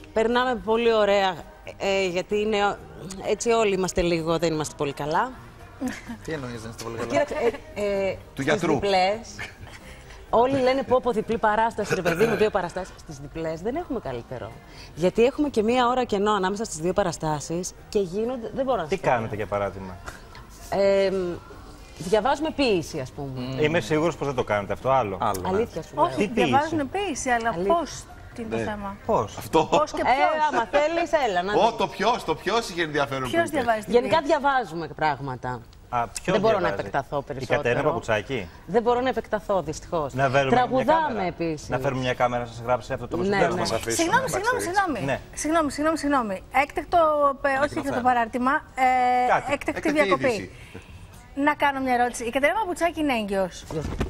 Περνάμε πολύ ωραία, γιατί είναι, έτσι όλοι είμαστε λίγο, δεν είμαστε πολύ καλά. Τι εννοείς δεν είστε πολύ καλά? Κοίταξε, Του γιατρού. Διπλές, όλοι λένε πω διπλή παράσταση, ρε παιδί μου, 2 παραστάσεις. Στις διπλές δεν έχουμε καλύτερο. Γιατί έχουμε και 1 ώρα κενό ανάμεσα στις 2 παραστάσεις και γίνονται, δεν μπορώ να σας Τι κάνετε για παράδειγμα? Διαβάζουμε ποίηση, ας πούμε. Είμαι σίγουρος πως δεν το κάνετε αυτό, άλλο. Αλήθεια σου λέω. Όχι, διαβάζουν ποίηση, αλλά πώς? Τι είναι το θέμα? Πώς? Αυτό. Πώς και ποιος? Άμα θέλεις, έλα να δεις. Το ποιος είχε ενδιαφέρον. Ποιος διαβάζει την Γενικά ποίηση? διαβάζουμε πράγματα. Ποιος Δεν μπορώ να διαβάζει? επεκταθώ Η περισσότερο. Κατερίνα Παπουτσάκη. Δεν μπορώ να επεκταθώ, δυστυχώς. Τραγουδάμε επίσης. Να φέρουμε μια κάμερα να σας γράψει αυτό το Ναι, μεσοδιάστημα. ναι. Να σας αφήσουμε. Ναι. Συγγνώμη. Έκτακτο, όχι έκτακτο παράρτημα, έκτακτη διακοπή. Να κάνω μια ερώτηση. Η Κατερίνα Παπουτσάκη είναι έγκυος?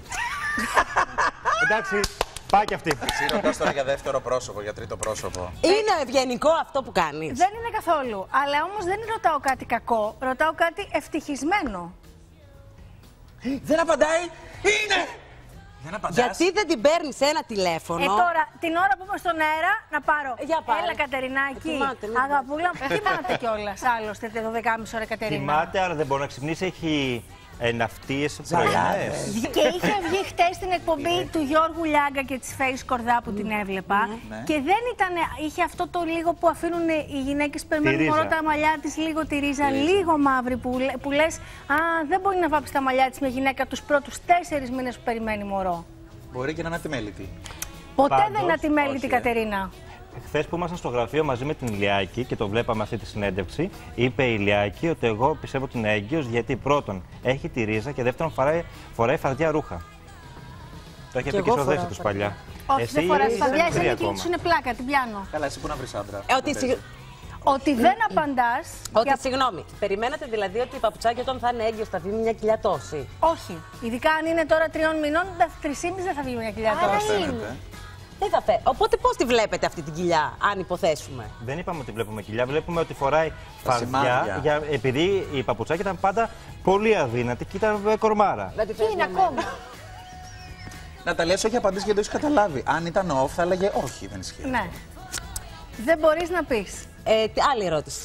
Εντάξει, πάει κι αυτή. Εσύ ρωτάς τώρα για δεύτερο πρόσωπο, για τρίτο πρόσωπο. Είναι ευγενικό αυτό που κάνεις? Δεν είναι καθόλου. Αλλά όμως δεν ρωτάω κάτι κακό, ρωτάω κάτι ευτυχισμένο. Δεν απαντάει! Είναι! Δεν απαντάς. Γιατί δεν την παίρνεις ένα τηλέφωνο? Τώρα, την ώρα που είμαι στον αέρα, να πάρω. Για πάρε. Έλα, Κατερινάκη. Θυμάται, ναι. Αγαπούλα, θυμάται κιόλας. Άλλωστε, 12,5 ώρα Κατερίνα. Θυμάται, αλλά δεν μπορεί να ξυπνήσει. Έχει ναυτίες πρωινές. Και είχε βγει χτες στην εκπομπή του Γιώργου Λιάγκα και της Φέης Κορδά που την έβλεπα. Και δεν ήταν, είχε αυτό το λίγο που αφήνουν οι γυναίκες που περιμένουν μόνο τα μαλλιά της, λίγο τη ρίζα, λίγο μαύρη, που λες, δεν μπορεί να βάψει τα μαλλιά της μια γυναίκα τους πρώτους 4 μήνες που περιμένει μωρό. Μπορεί και να είναι ατιμέλητη. Ποτέ Πάντως, δεν είναι ατιμέλητη, Κατερίνα. Χθες που ήμασταν στο γραφείο μαζί με την Ηλιάκη και το βλέπαμε αυτή τη συνέντευξη, είπε η Ηλιάκη ότι εγώ πιστεύω ότι είναι έγκυος γιατί πρώτον έχει τη ρίζα και δεύτερον φοράει φαρδιά ρούχα. Το έχει πει και στο δεύτερο τους παλιά. Όχι, δεν φοράς φαρδιά, είσαι εσύ εκείνη σου είναι πλάκα, την πιάνω. Καλά, εσύ που να βρεις άντρα. Ότι δεν απαντάς. Συγγνώμη, περιμένατε δηλαδή ότι η Παπουτσάκη όταν θα είναι έγκυος θα βγει μια κοιλιά τόση? Όχι. Ειδικά αν είναι τώρα 3 μηνών, 3,5 δεν θα βγει μια κοιλιά τόση. Δεν θα φέρει. Οπότε πώς τη βλέπετε αυτή την κοιλιά, αν υποθέσουμε? Δεν είπαμε ότι βλέπουμε κοιλιά, βλέπουμε ότι φοράει φαρδιά. Επειδή η Παπουτσάκη ήταν πάντα πολύ αδύνατη και ήταν κορμάρα. Τι είναι ακόμα? Να τα λες όχι απαντήσεις γιατί το έχεις καταλάβει. Αν ήταν off θα έλεγε όχι, δεν ισχύει. Ναι. Δεν μπορείς να πεις. Άλλη ερώτηση.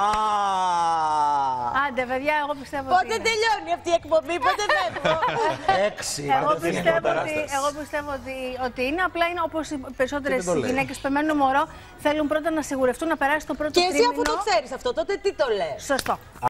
Άντε, παιδιά, εγώ πιστεύω Πότε ότι είναι. τελειώνει αυτή η εκπομπή, πότε φεύγω? 6. Εγώ πιστεύω ότι είναι. Απλά είναι όπως οι περισσότερες γυναίκες που περιμένουν μωρό, θέλουν πρώτα να σιγουρευτούν να περάσει το πρώτο τρίμηνο. Και εσύ αφού το ξέρεις αυτό, τότε τι το λες? Σωστό.